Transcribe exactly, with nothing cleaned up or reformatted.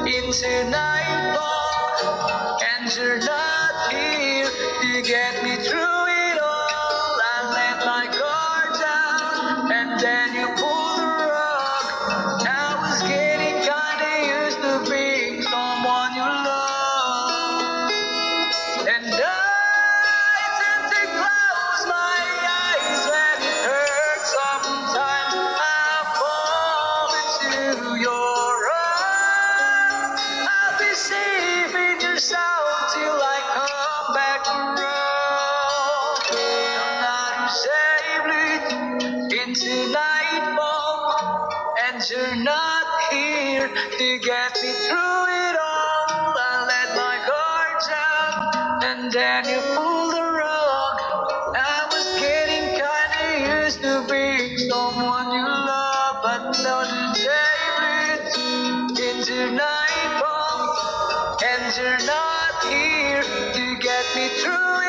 into nightfall, and you're not here to get me through it all. I let my guard down, and then you pulled the rug. I was getting kinda used to being someone you love, and I tend to close my eyes when it hurts. Sometimes I fall into your arms. I'll be safe in your sound till I come back around. I'm not who saved it into nightfall, and you're not here to get me through it all. I let my guard down, and then you pulled the rug. I was getting kinda used to being someone you love, but now the day bleeds into nightfall, and you're not here to get me through it.